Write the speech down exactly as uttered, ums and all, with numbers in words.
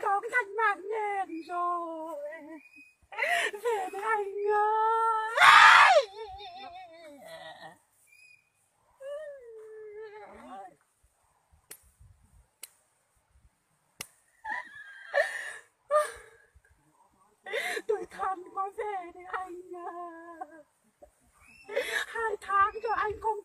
có cái thanh mạng nhện rồi. Về với anh ơi. Tôi thân quá, về đi anh à. Hai tháng rồi anh không